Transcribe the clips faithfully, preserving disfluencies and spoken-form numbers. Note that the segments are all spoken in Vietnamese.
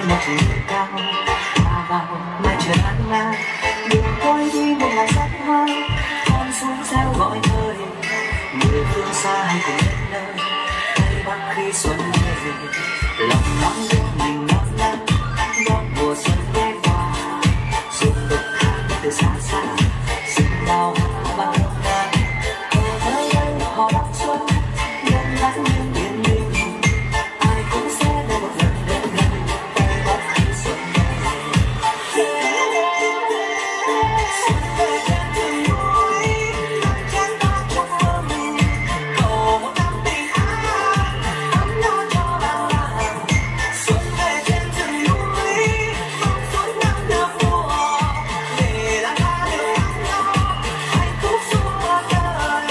một người cao và vào mai trời ăn nga đường tôi đi một ngày rất hoa con xuống reo gọi thời người phương xa hay cùng đến nơi tây bắc khi xuân về lòng nắng đưa mình non nắng đón mùa xuân ghé qua xuân tục tháng từ xa xa xin đào hoa bao lâu nay ở nơi đây họ đón xuân nhân nắng những biển mình ai cũng sẽ để một lần đến gần tây bắc khi xuân về xuân về trên rừng núi nắng chén ta trong mơ mình cầu một năm bình an ấm no cho bao làng xuân về trên rừng núi mong suốt năm được mùa để lá ta đều ăn no hạnh phúc suốt đời.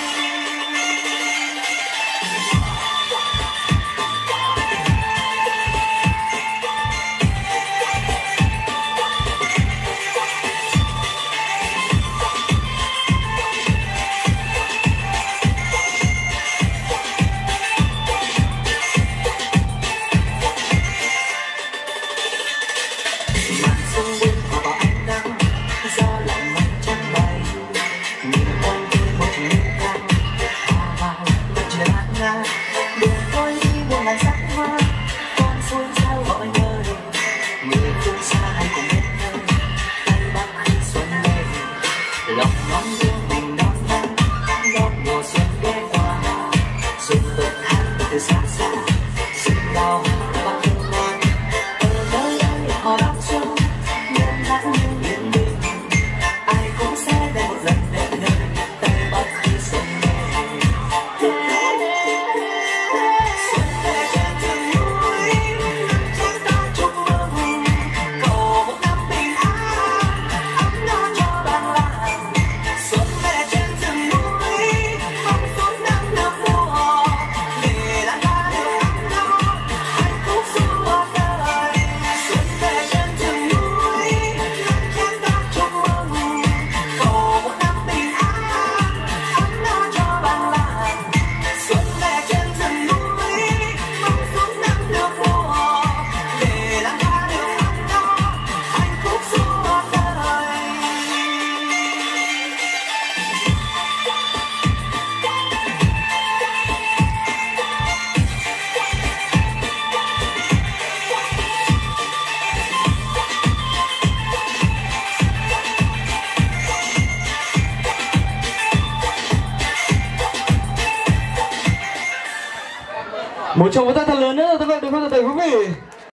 Màn xuân buông hòa vào ánh nắng gió lạnh mây trắng bay nhìn quanh tôi một niềm cao hòa vào mặt trời bát ngát đường tôi đi một ngàn sắc hoa con suối reo gọi nhớ người phương xa hay cùng đến nơi tây bắc khi xuân về lòng non đưa mình đón nắng đón mùa xuân ghé qua xuân tục tháng từ xa xa xin đào hoa bao nhiêu năm ở nơi đây họ đón xuân nhân nắng những biển mình ai cũng sẽ để một lần đến nơi tây bắc khi xuân về xuân về trên rừng núi nắng chén ta chung mừng cầu một năm bình an ấm no cho bản làng xuân về trên rừng núi mong suốt năm được mùa để lá ta đều ăn no hạnh phúc suốt đời xuân về trên rừng núi nắng chén ta chung mừng cầu một năm bình an ấm no cho bản làng xuân về trên rừng núi mong suốt năm được mùa để lá ta đều ăn no hạnh phúc suốt đời. Một tràng vỗ tay thật lớn nữa, tất cả các quý vị.